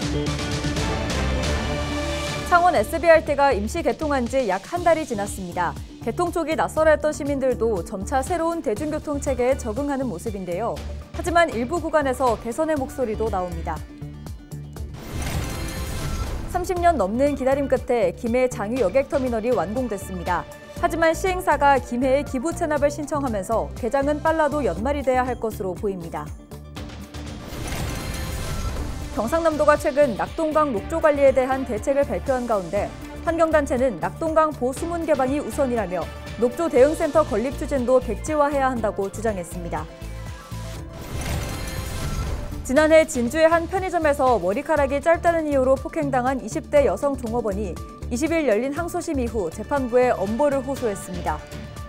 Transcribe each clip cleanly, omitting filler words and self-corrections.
창원 SBRT가 임시 개통한 지 약 한 달이 지났습니다. 개통 초기 낯설어했던 시민들도 점차 새로운 대중교통 체계에 적응하는 모습인데요. 하지만 일부 구간에서 개선의 목소리도 나옵니다. 30년 넘는 기다림 끝에 김해 장유 여객터미널이 완공됐습니다. 하지만 시행사가 김해에 기부 체납을 신청하면서 개장은 빨라도 연말이 돼야 할 것으로 보입니다. 경상남도가 최근 낙동강 녹조 관리에 대한 대책을 발표한 가운데 환경단체는 낙동강 보수문 개방이 우선이라며 녹조 대응센터 건립 추진도 백지화해야 한다고 주장했습니다. 지난해 진주의 한 편의점에서 머리카락이 짧다는 이유로 폭행당한 20대 여성 종업원이 20일 열린 항소심 이후 재판부에 엄벌을 호소했습니다.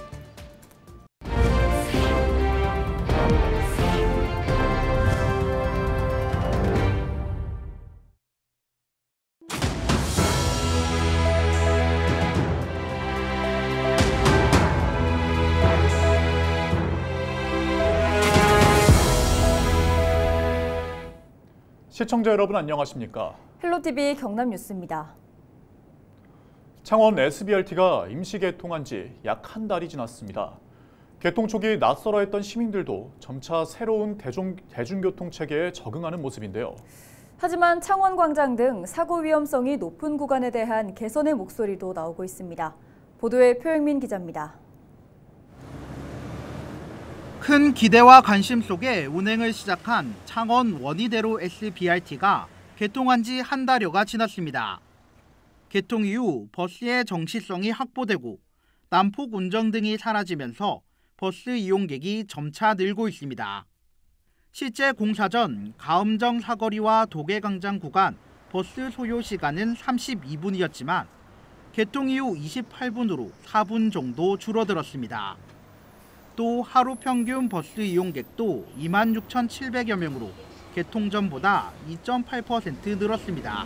시청자 여러분 안녕하십니까? 헬로TV 경남뉴스입니다. 창원 SBRT가 임시 개통한 지 약 한 달이 지났습니다. 개통 초기 낯설어했던 시민들도 점차 새로운 대중교통 체계에 적응하는 모습인데요. 하지만 창원광장 등 사고 위험성이 높은 구간에 대한 개선의 목소리도 나오고 있습니다. 보도에 표영민 기자입니다. 큰 기대와 관심 속에 운행을 시작한 창원 원희대로 SBRT가 개통한 지 한 달여가 지났습니다. 개통 이후 버스의 정시성이 확보되고 난폭 운전 등이 사라지면서 버스 이용객이 점차 늘고 있습니다. 실제 공사 전 가음정 사거리와 도계광장 구간 버스 소요 시간은 32분이었지만 개통 이후 28분으로 4분 정도 줄어들었습니다. 또 하루 평균 버스 이용객도 26,700여 명으로 개통 전보다 2.8% 늘었습니다.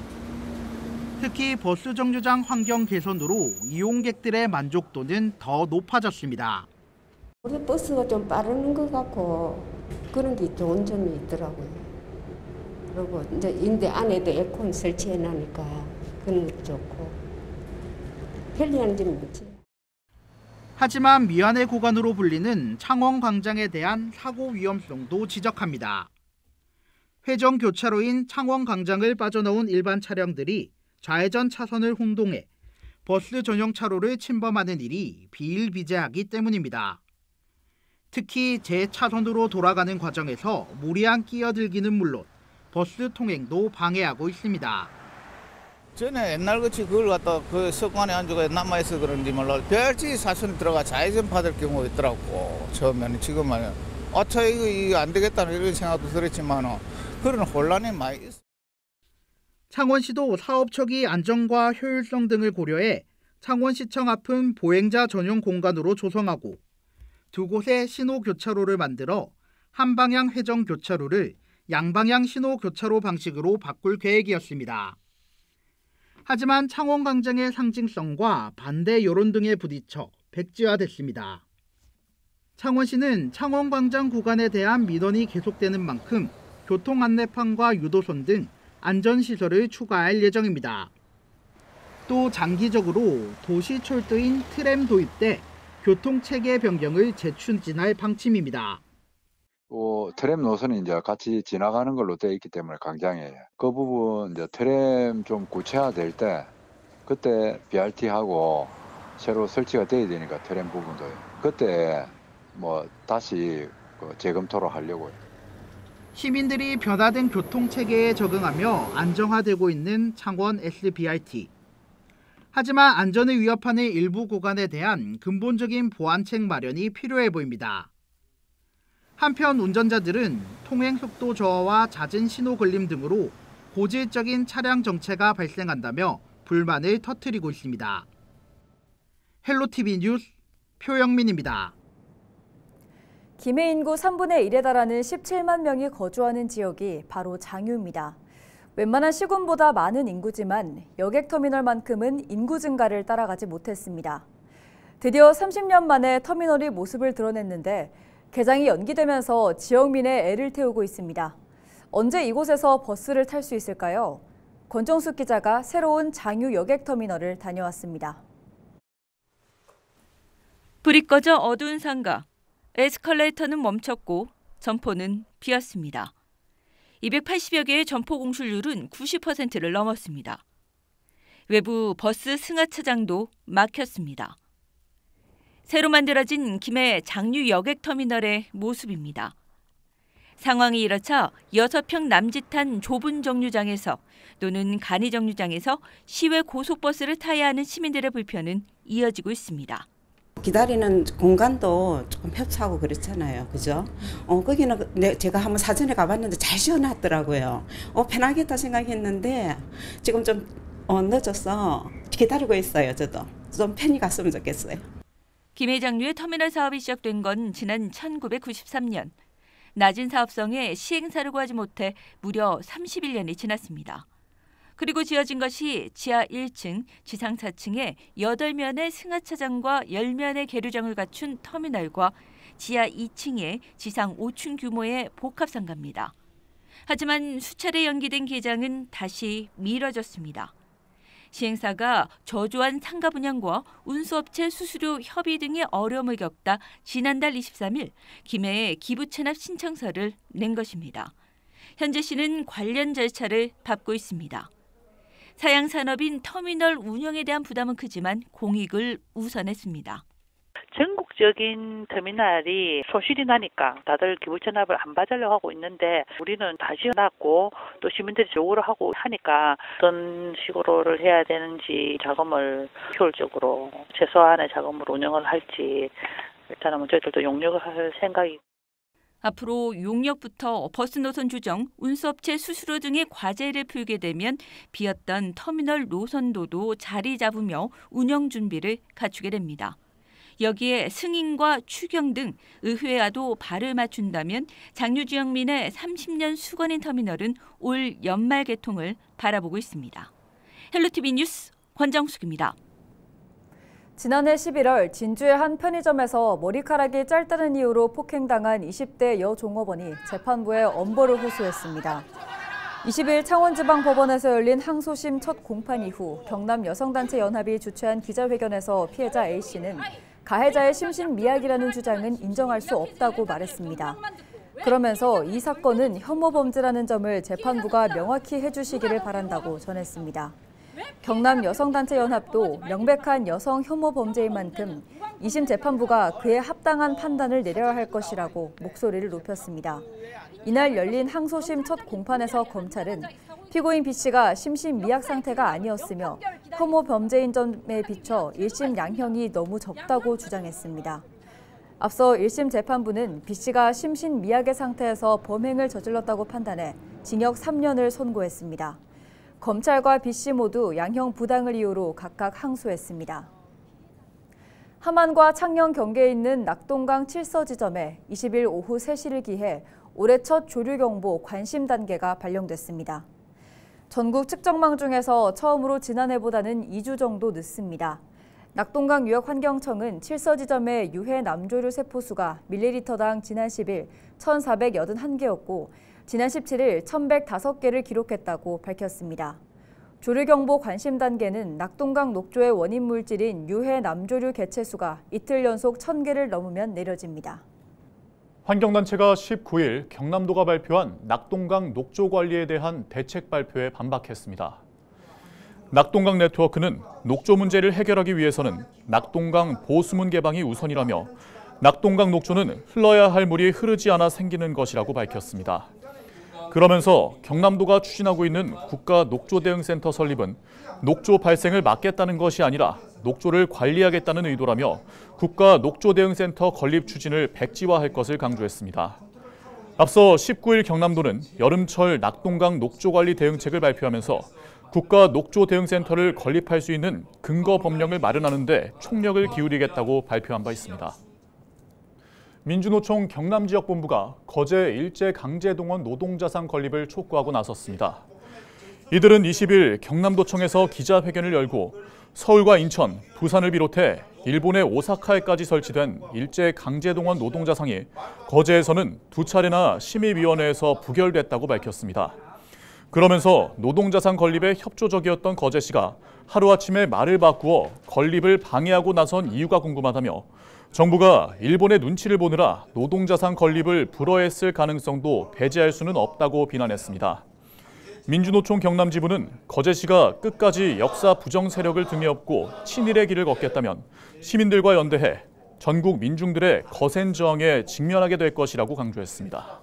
특히 버스 정류장 환경 개선으로 이용객들의 만족도는 더 높아졌습니다. 우리 버스가 좀 빠르는 것 같고 그런 게 좋은 점이 있더라고요. 그리고 이제 인대 안에도 에어컨 설치해 놔니까 그런 것도 좋고 편리한 점이 있지. 하지만 미안해 구간으로 불리는 창원광장에 대한 사고 위험성도 지적합니다. 회전 교차로인 창원광장을 빠져나온 일반 차량들이 좌회전 차선을 혼동해 버스 전용 차로를 침범하는 일이 비일비재하기 때문입니다. 특히 제 차선으로 돌아가는 과정에서 무리한 끼어들기는 물론 버스 통행도 방해하고 있습니다. 전에 옛날같이 그걸 갖다 그 석관에 앉아가 남아있어 그런지 몰라 별지 사선에 들어가 좌회전 받을 경우가 있더라고. 처음에는. 지금은 이거 안 되겠다는 이런 생각도 들었지만 그런 혼란이 많이 있어. 창원시도 사업 초기 안전과 효율성 등을 고려해 창원시청 앞은 보행자 전용 공간으로 조성하고 두 곳에 신호 교차로를 만들어 한 방향 회전 교차로를 양방향 신호 교차로 방식으로 바꿀 계획이었습니다. 하지만 창원광장의 상징성과 반대 여론 등에 부딪혀 백지화됐습니다. 창원시는 창원광장 구간에 대한 민원이 계속되는 만큼 교통 안내판과 유도선 등 안전시설을 추가할 예정입니다. 또 장기적으로 도시철도인 트램 도입 때 교통체계 변경을 재추진할 방침입니다. 트램 노선이 이제 같이 지나가는 걸로 되어 있기 때문에 광장에 그 부분 이제 트램 좀 구체화될 때 그때 BRT하고 새로 설치가 돼야 되니까 트램 부분도 그때 다시 재검토를 하려고요. 시민들이 변화된 교통체계에 적응하며 안정화되고 있는 창원 SBRT. 하지만 안전을 위협하는 일부 구간에 대한 근본적인 보완책 마련이 필요해 보입니다. 한편 운전자들은 통행속도 저하와 잦은 신호 걸림 등으로 고질적인 차량 정체가 발생한다며 불만을 터뜨리고 있습니다. 헬로TV 뉴스 표영민입니다. 김해 인구 3분의 1에 달하는 17만 명이 거주하는 지역이 바로 장유입니다. 웬만한 시군보다 많은 인구지만 여객터미널만큼은 인구 증가를 따라가지 못했습니다. 드디어 30년 만에 터미널이 모습을 드러냈는데 개장이 연기되면서 지역민의 애를 태우고 있습니다. 언제 이곳에서 버스를 탈 수 있을까요? 권정숙 기자가 새로운 장유 여객터미널을 다녀왔습니다. 불이 꺼져 어두운 상가. 에스컬레이터는 멈췄고 점포는 비었습니다. 280여 개의 점포 공실률은 90%를 넘었습니다. 외부 버스 승하차장도 막혔습니다. 새로 만들어진 김해 장유 여객터미널의 모습입니다. 상황이 이렇자 6평 남짓한 좁은 정류장에서 또는 간이 정류장에서 시외 고속버스를 타야 하는 시민들의 불편은 이어지고 있습니다. 기다리는 공간도 조금 협소하고 그렇잖아요. 그죠? 거기는 제가 한번 사전에 가봤는데 잘 지어놨더라고요. 편하겠다 생각했는데 지금 좀 늦어서 기다리고 있어요. 저도 좀 편히 갔으면 좋겠어요. 김해 장유의 터미널 사업이 시작된 건 지난 1993년. 낮은 사업성에 시행사를 구하지 못해 무려 31년이 지났습니다. 그리고 지어진 것이 지하 1층, 지상 4층에 8면의 승하차장과 10면의 계류장을 갖춘 터미널과 지하 2층에 지상 5층 규모의 복합상가입니다. 하지만 수차례 연기된 개장은 다시 미뤄졌습니다. 시행사가 저조한 상가 분양과 운수업체 수수료 협의 등의 어려움을 겪다 지난달 23일 김해에 기부 체납 신청서를 낸 것입니다. 현재 시는 관련 절차를 밟고 있습니다. 사양 산업인 터미널 운영에 대한 부담은 크지만 공익을 우선했습니다. 전국적인 터미널이 소실이 나니까 다들 기부 체납을 안 받으려고 하고 있는데 우리는 다 지어놨고 또 시민들이 요구를 하고 하니까 어떤 식으로를 해야 되는지 자금을 효율적으로 최소한의 자금으로 운영을 할지 일단은 저희들도 용역을 할 생각이. 앞으로 용역부터 버스 노선 조정, 운수업체 수수료 등의 과제를 풀게 되면 비었던 터미널 노선도도 자리 잡으며 운영 준비를 갖추게 됩니다. 여기에 승인과 추경 등 의회와도 발을 맞춘다면 장유지역민의 30년 수건인 터미널은 올 연말 개통을 바라보고 있습니다. 헬로티비 뉴스 권정숙입니다. 지난해 11월 진주의 한 편의점에서 머리카락이 짧다는 이유로 폭행당한 20대 여종업원이 재판부에 엄벌을 호소했습니다. 20일 창원지방법원에서 열린 항소심 첫 공판 이후 경남 여성단체 연합이 주최한 기자회견에서 피해자 A씨는 가해자의 심신미약이라는 주장은 인정할 수 없다고 말했습니다. 그러면서 이 사건은 혐오범죄라는 점을 재판부가 명확히 해주시기를 바란다고 전했습니다. 경남 여성단체 연합도 명백한 여성 혐오 범죄인 만큼 2심 재판부가 그에 합당한 판단을 내려야 할 것이라고 목소리를 높였습니다. 이날 열린 항소심 첫 공판에서 검찰은 피고인 B씨가 심신미약 상태가 아니었으며 혐오 범죄인 점에 비춰 1심 양형이 너무 적다고 주장했습니다. 앞서 1심 재판부는 B씨가 심신미약의 상태에서 범행을 저질렀다고 판단해 징역 3년을 선고했습니다. 검찰과 B씨 모두 양형 부당을 이유로 각각 항소했습니다. 함안과 창녕 경계에 있는 낙동강 7서 지점에 20일 오후 3시를 기해 올해 첫 조류경보 관심 단계가 발령됐습니다. 전국 측정망 중에서 처음으로 지난해보다는 2주 정도 늦습니다. 낙동강 유역환경청은 7서 지점의 유해 남조류 세포수가 밀리리터당 지난 10일 1,481개였고 지난 17일 1,105개를 기록했다고 밝혔습니다. 조류경보 관심 단계는 낙동강 녹조의 원인 물질인 유해 남조류 개체수가 이틀 연속 1,000개를 넘으면 내려집니다. 환경단체가 19일 경남도가 발표한 낙동강 녹조 관리에 대한 대책 발표에 반박했습니다. 낙동강 네트워크는 녹조 문제를 해결하기 위해서는 낙동강 보수문 개방이 우선이라며 낙동강 녹조는 흘러야 할 물이 흐르지 않아 생기는 것이라고 밝혔습니다. 그러면서 경남도가 추진하고 있는 국가녹조대응센터 설립은 녹조 발생을 막겠다는 것이 아니라 녹조를 관리하겠다는 의도라며 국가녹조대응센터 건립 추진을 백지화할 것을 강조했습니다. 앞서 19일 경남도는 여름철 낙동강 녹조관리 대응책을 발표하면서 국가녹조대응센터를 건립할 수 있는 근거 법령을 마련하는 데 총력을 기울이겠다고 발표한 바 있습니다. 민주노총 경남지역본부가 거제 일제강제동원 노동자상 건립을 촉구하고 나섰습니다. 이들은 20일 경남도청에서 기자회견을 열고 서울과 인천, 부산을 비롯해 일본의 오사카에까지 설치된 일제강제동원 노동자상이 거제에서는 2차례나 심의위원회에서 부결됐다고 밝혔습니다. 그러면서 노동자산 건립에 협조적이었던 거제시가 하루아침에 말을 바꾸어 건립을 방해하고 나선 이유가 궁금하다며 정부가 일본의 눈치를 보느라 노동자산 건립을 불허했을 가능성도 배제할 수는 없다고 비난했습니다. 민주노총 경남지부는 거제시가 끝까지 역사 부정 세력을 등에 업고 친일의 길을 걷겠다면 시민들과 연대해 전국 민중들의 거센 저항에 직면하게 될 것이라고 강조했습니다.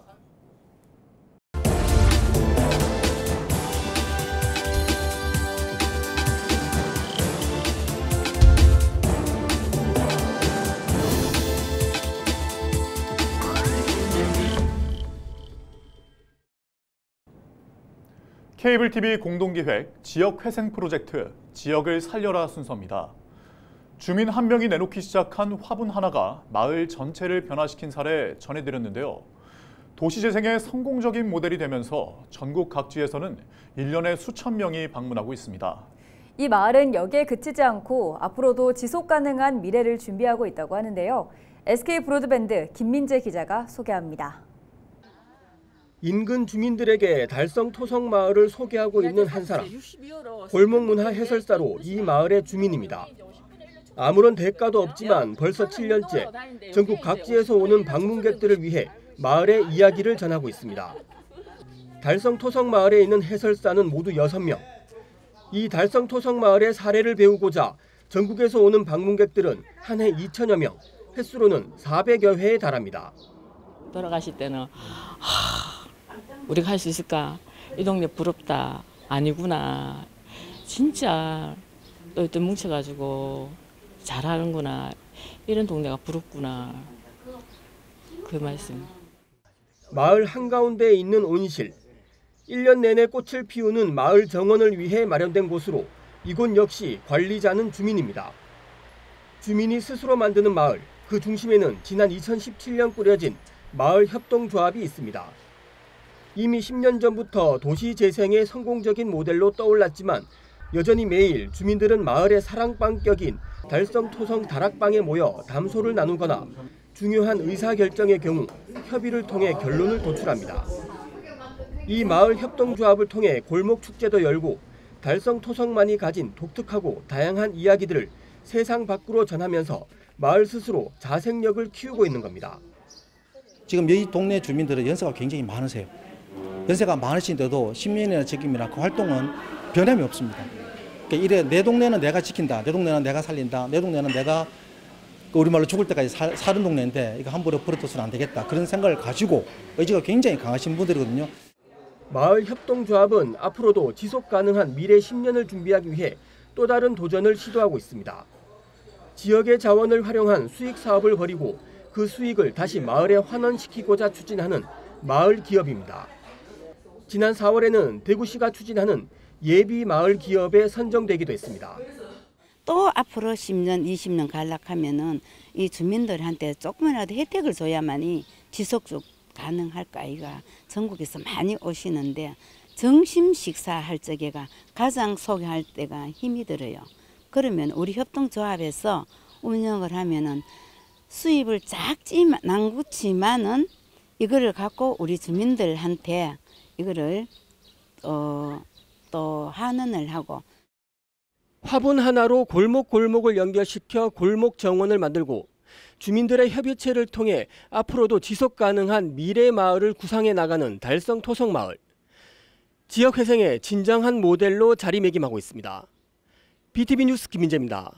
케이블 TV 공동기획 지역회생 프로젝트 지역을 살려라 순서입니다. 주민 한 명이 내놓기 시작한 화분 하나가 마을 전체를 변화시킨 사례 전해드렸는데요. 도시재생의 성공적인 모델이 되면서 전국 각지에서는 1년에 수천 명이 방문하고 있습니다. 이 마을은 여기에 그치지 않고 앞으로도 지속 가능한 미래를 준비하고 있다고 하는데요. SK 브로드밴드 김민재 기자가 소개합니다. 인근 주민들에게 달성 토성 마을을 소개하고 있는 한 사람. 골목문화 해설사로 이 마을의 주민입니다. 아무런 대가도 없지만 벌써 7년째 전국 각지에서 오는 방문객들을 위해 마을의 이야기를 전하고 있습니다. 달성 토성 마을에 있는 해설사는 모두 6명. 이 달성 토성 마을의 사례를 배우고자 전국에서 오는 방문객들은 한 해 2천여 명, 횟수로는 400여 회에 달합니다. 돌아가실 때는 우리가 할 수 있을까? 이 동네 부럽다. 아니구나. 진짜 또 이때 뭉쳐가지고 잘하는구나. 이런 동네가 부럽구나. 그 말씀. 마을 한가운데에 있는 온실. 1년 내내 꽃을 피우는 마을 정원을 위해 마련된 곳으로 이곳 역시 관리자는 주민입니다. 주민이 스스로 만드는 마을, 그 중심에는 지난 2017년 꾸려진 마을 협동조합이 있습니다. 이미 10년 전부터 도시 재생의 성공적인 모델로 떠올랐지만 여전히 매일 주민들은 마을의 사랑방격인 달성 토성 다락방에 모여 담소를 나누거나 중요한 의사결정의 경우 협의를 통해 결론을 도출합니다. 이 마을 협동조합을 통해 골목축제도 열고 달성 토성만이 가진 독특하고 다양한 이야기들을 세상 밖으로 전하면서 마을 스스로 자생력을 키우고 있는 겁니다. 지금 이 동네 주민들은 연세가 굉장히 많으세요. 연세가 많으신데도 10년이나 책임이나 그 활동은 변함이 없습니다. 그러니까 이래 내 동네는 내가 지킨다, 내 동네는 내가 살린다, 내 동네는 내가 우리말로 죽을 때까지 사는 동네인데 이거 함부로 버려둬서는 안 되겠다. 그런 생각을 가지고 의지가 굉장히 강하신 분들이거든요. 마을 협동조합은 앞으로도 지속 가능한 미래 10년을 준비하기 위해 또 다른 도전을 시도하고 있습니다. 지역의 자원을 활용한 수익 사업을 벌이고 그 수익을 다시 마을에 환원시키고자 추진하는 마을 기업입니다. 지난 4월에는 대구시가 추진하는 예비 마을 기업에 선정되기도 했습니다. 또 앞으로 10년, 20년 갈락하면은 이 주민들한테 조금이라도 혜택을 줘야만이 지속적 가능할까 아이가 전국에서 많이 오시는데 점심 식사할 적에가 가장 소개할 때가 힘이 들어요. 그러면 우리 협동조합에서 운영을 하면은 수입을 작지만 낭구치만은 이거를 갖고 우리 주민들한테 이거를 또 환원을 하고 화분 하나로 골목골목을 연결시켜 골목 정원을 만들고 주민들의 협의체를 통해 앞으로도 지속 가능한 미래 마을을 구상해 나가는 달성 토성 마을. 지역 회생의 진정한 모델로 자리매김하고 있습니다. BTV 뉴스 김민재입니다.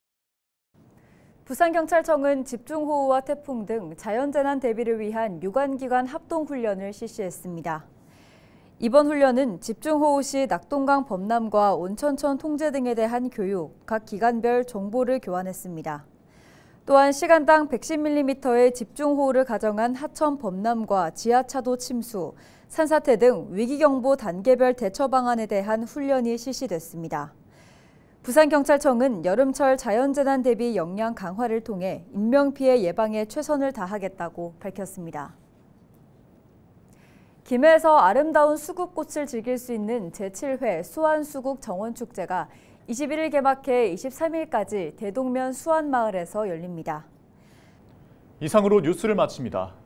부산경찰청은 집중호우와 태풍 등 자연재난 대비를 위한 유관기관 합동훈련을 실시했습니다. 이번 훈련은 집중호우 시 낙동강 범람과 온천천 통제 등에 대한 교육, 각 기관별 정보를 교환했습니다. 또한 시간당 110mm의 집중호우를 가정한 하천 범람과 지하차도 침수, 산사태 등 위기경보 단계별 대처 방안에 대한 훈련이 실시됐습니다. 부산경찰청은 여름철 자연재난 대비 역량 강화를 통해 인명피해 예방에 최선을 다하겠다고 밝혔습니다. 김해에서 아름다운 수국꽃을 즐길 수 있는 제7회 수안수국 정원축제가 21일 개막해 23일까지 대동면 수안마을에서 열립니다. 이상으로 뉴스를 마칩니다.